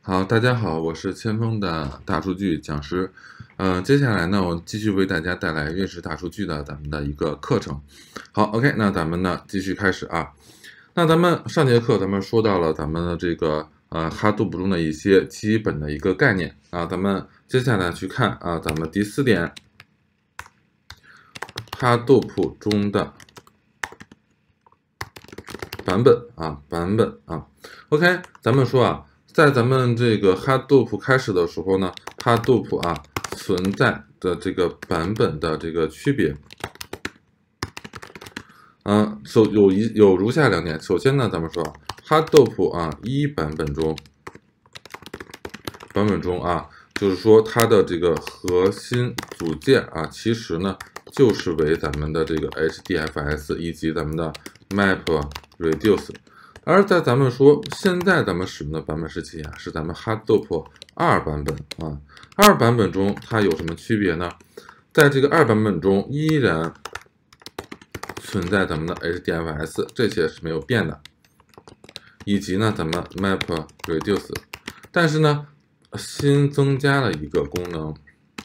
好，大家好，我是千锋的大数据讲师。接下来呢，我继续为大家带来认识大数据的咱们的一个课程。好，OK，那咱们呢继续开始啊。那咱们上节课咱们说到了咱们的这个Hadoop 中的一些基本的一个概念啊，咱们接下来去看啊，咱们第4点，Hadoop 中的版本啊。OK， 咱们说啊。在咱们这个 Hadoop 开始的时候呢 ，Hadoop 存在的这个版本的这个区别，有如下2点。首先呢，咱们说Hadoop 1版本中就是说它的这个核心组件其实呢就是为咱们的这个 HDFS 以及咱们的 MapReduce。而在咱们说现在咱们使用的版本是几是咱们 Hadoop 2版本2版本中它有什么区别呢？在这个2版本中依然存在咱们的 HDFS， 这些是没有变的，以及呢咱们 MapReduce， 但是呢新增加了一个功能，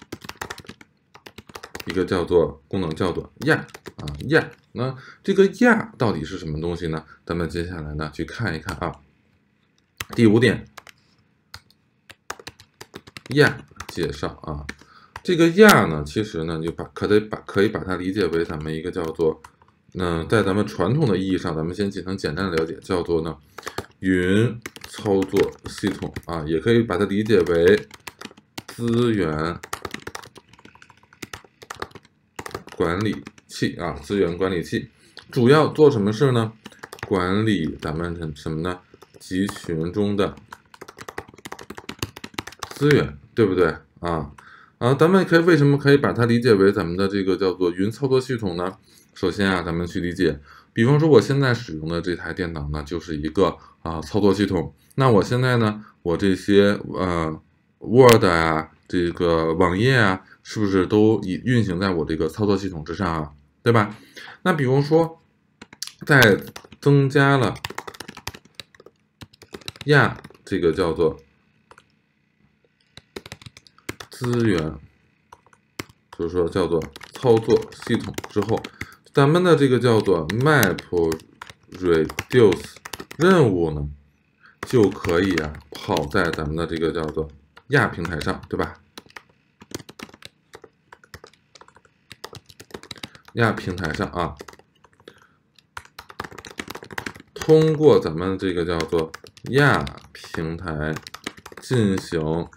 一个功能叫做亚。那这个亚到底是什么东西呢？咱们接下来呢去看一看第5点，亚介绍这个亚呢，其实呢就可以把它理解为咱们一个叫做在咱们传统的意义上，咱们先进行简单的了解，叫做呢云操作系统也可以把它理解为资源管理器资源管理器主要做什么事呢？管理咱们什么呢？集群中的资源，对不对咱们为什么可以把它理解为咱们的这个叫做云操作系统呢？首先咱们去理解，比方说我现在使用的这台电脑呢，就是一个操作系统。那我现在呢，我这些Word 这个网页是不是都运行在我这个操作系统之上对吧？那比如说在增加了这个叫做资源，就是说叫做操作系统之后，咱们的这个叫做 MapReduce 任务呢，就可以跑在咱们的这个叫做亚平台上，对吧？亚平台上通过咱们这个叫做亚平台进行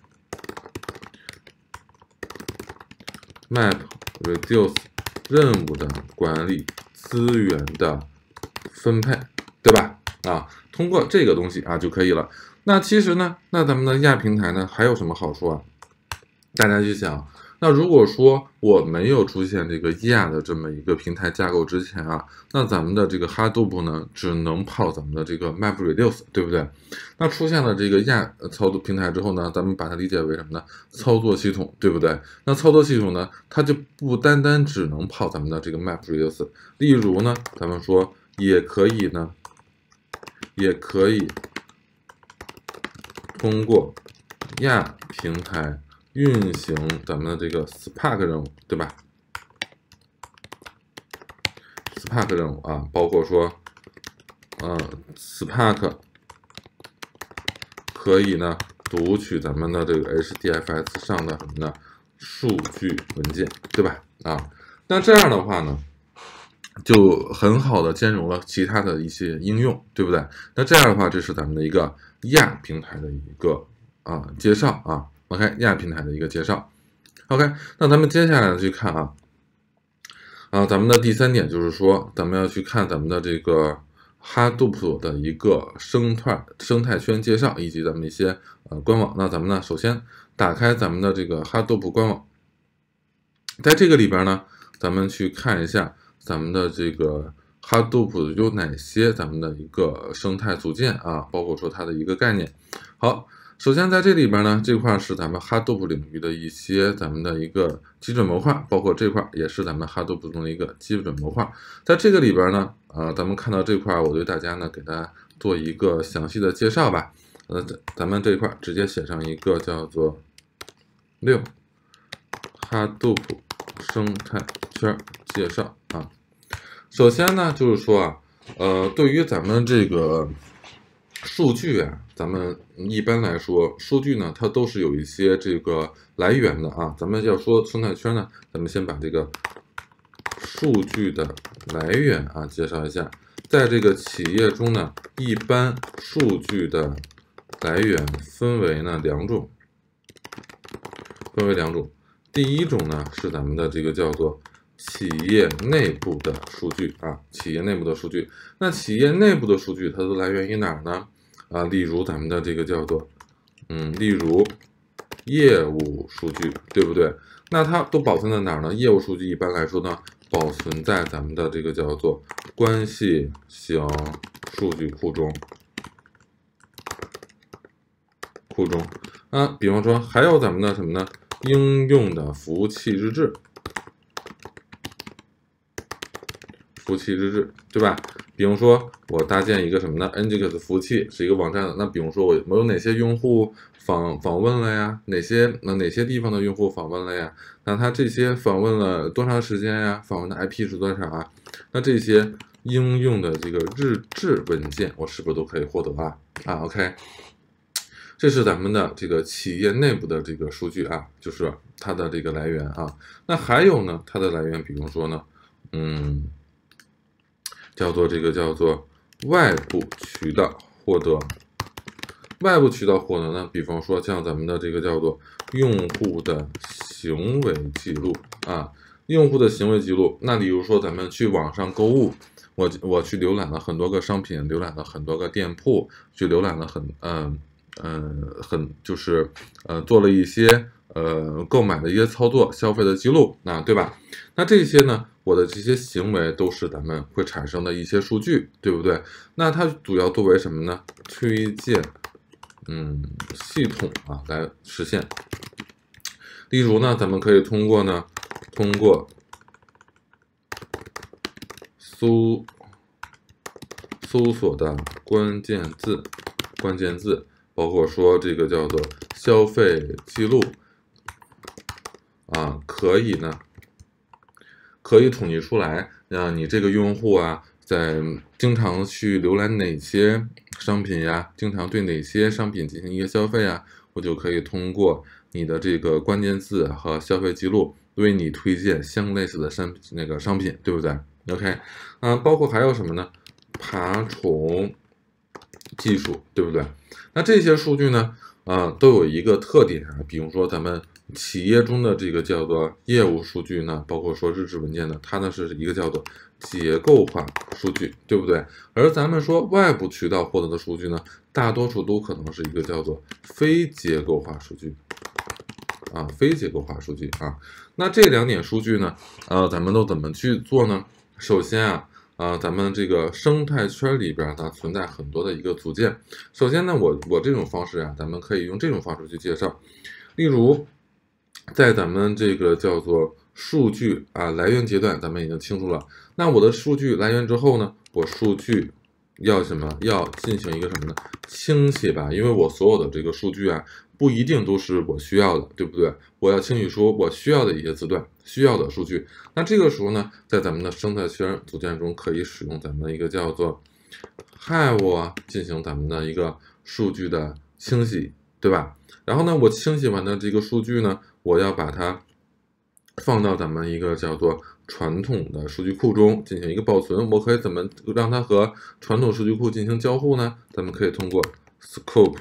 MapReduce 任务的管理，资源的分配，对吧？通过这个东西就可以了。那其实呢，那咱们的亚平台呢还有什么好处大家去想，那如果说我没有出现这个亚的这么一个平台架构之前那咱们的这个 Hadoop 呢只能跑咱们的这个 MapReduce， 对不对？那出现了这个亚操作平台之后呢，咱们把它理解为什么呢？操作系统，对不对？那操作系统呢，它就不单单只能跑咱们的这个 MapReduce， 例如呢，咱们说也可以通过亚平台运行咱们的这个 Spark 任务，对吧？Spark 任务包括说Spark 可以呢读取咱们的这个 HDFS 上的什么呢数据文件，对吧？那这样的话呢，就很好的兼容了其他的一些应用，对不对？那这样的话，这是咱们的一个亚平台的一个介绍OK， 亚平台的一个介绍。OK， 那咱们接下来去看咱们的第3点就是说，咱们要去看咱们的这个 Hadoop 的一个生态圈介绍，以及咱们一些官网。那咱们呢，首先打开咱们的这个 Hadoop 官网，在这个里边呢，咱们去看一下咱们的这个 Hadoop 有哪些咱们的一个生态组件包括说它的一个概念。好。首先在这里边呢，这块是咱们 Hadoop 领域的一些咱们的一个基准模块，包括这块也是咱们 Hadoop 中的一个基准模块。在这个里边呢，咱们看到这块，我对大家呢给大家做一个详细的介绍吧。 咱们这一块直接写上一个叫做6 Hadoop 生态圈介绍啊。首先呢，就是说啊，对于咱们这个数据啊，咱们一般来说，数据呢，它都是有一些这个来源的啊。咱们要说生态圈呢，咱们先把这个数据的来源啊介绍一下。在这个企业中呢，一般数据的来源分为两种，第一种呢是咱们的这个叫做企业内部的数据啊，企业内部的数据。那企业内部的数据它都来源于哪儿呢？啊，例如咱们的这个叫做例如业务数据，对不对？那它都保存在哪儿呢？业务数据一般来说呢，保存在咱们的这个叫做关系型数据库中。啊，比方说还有咱们的什么呢？应用的服务器日志，对吧？比如说我搭建一个什么呢 ？Nginx 服务器是一个网站，那比如说我有哪些用户访问了呀？哪些地方的用户访问了呀？那他这些访问了多长时间呀？访问的 IP 是多少啊？那这些应用的这个日志文件，我是不是都可以获得啊？OK， 这是咱们的这个企业内部的这个数据啊，就是它的这个来源啊。那还有呢，它的来源，比如说呢，叫做外部渠道获得。外部渠道获得呢，比方说像咱们的这个叫做用户的行为记录啊，用户的行为记录。那比如说咱们去网上购物，我去浏览了很多个商品，浏览了很多个店铺，去浏览了做了一些购买的一些操作、消费的记录，对吧？那这些呢，我的这些行为都是咱们会产生的一些数据，对不对？那它主要作为什么呢？推荐系统啊来实现。例如呢，咱们可以通过搜索的关键字，包括说这个叫做消费记录啊，可以统计出来，你这个用户啊，在经常去浏览哪些商品呀，经常对哪些商品进行一个消费啊，我就可以通过你的这个关键字和消费记录，为你推荐相类似的商品，对不对 ？OK， 包括还有什么呢？爬虫技术，对不对？那这些数据呢，都有一个特点啊，比如说咱们企业中的这个叫做业务数据呢，包括说日志文件呢，它呢是一个叫做结构化数据，对不对？而咱们说外部渠道获得的数据呢，大多数都可能是一个叫做非结构化数据啊，那这两点数据呢，咱们都怎么去做呢？首先啊，咱们这个生态圈里边呢存在很多的一个组件。首先呢，我这种方式啊，咱们可以用这种方式去介绍。例如，在咱们这个叫做数据来源阶段，咱们已经清楚了。那我的数据来源之后呢，我数据要什么？要进行一个什么呢？清洗吧，因为我所有的这个数据啊，不一定都是我需要的，对不对？我要清洗出我需要的一些字段，需要的数据。那这个时候呢，在咱们的生态圈组件中，可以使用咱们的一个叫做 Hive 进行咱们的一个数据的清洗，对吧？然后呢，我清洗完的这个数据呢，我要把它放到咱们一个叫做传统的数据库中进行一个保存。我可以怎么让它和传统数据库进行交互呢？咱们可以通过 scope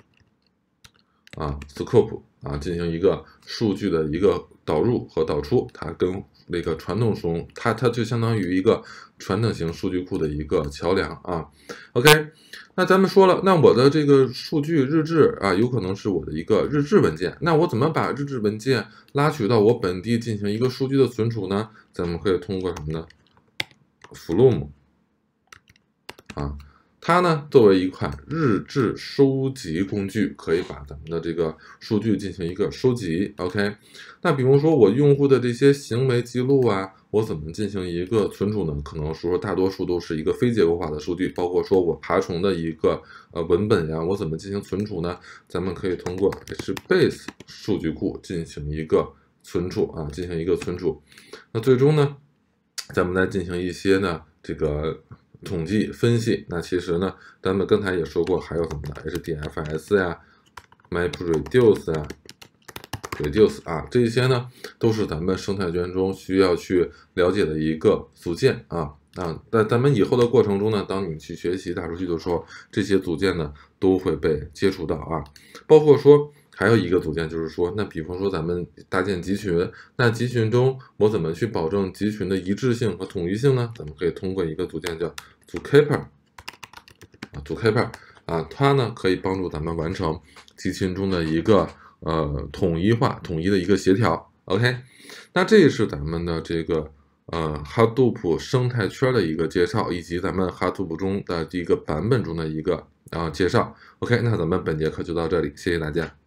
进行一个数据的一个导入和导出，它跟那个传统中，它就相当于一个传统型数据库的一个桥梁啊。OK， 那咱们说了，那我的这个数据日志啊，有可能是我的一个日志文件。那我怎么把日志文件拉取到我本地进行一个数据的存储呢？咱们可以通过什么呢？Flume 它呢作为一款日志收集工具，可以把咱们的这个数据进行一个收集。OK， 那比如说我用户的这些行为记录啊，我怎么进行一个存储呢？可能说大多数都是一个非结构化的数据，包括说我爬虫的一个文本呀，我怎么进行存储呢？咱们可以通过 HBase 数据库进行一个存储啊，进行一个存储。那最终呢，咱们再进行一些呢这个统计分析。那其实呢，咱们刚才也说过，还有什么呢 ？HDFS 呀、MapReduce 啊、Reduce 啊，这些呢都是咱们生态圈中需要去了解的一个组件啊。在咱们以后的过程中呢，当你去学习大数据的时候，这些组件呢都会被接触到啊。包括说还有一个组件就是说，那比方说咱们搭建集群，那集群中我怎么去保证集群的一致性和统一性呢？咱们可以通过一个组件叫Zookeeper 啊，Zookeeper啊，它呢可以帮助咱们完成集群中的一个统一的一个协调。OK， 那这是咱们的这个Hadoop 生态圈的一个介绍，以及咱们 Hadoop 中的一个版本中的一个介绍。OK， 那咱们本节课就到这里，谢谢大家。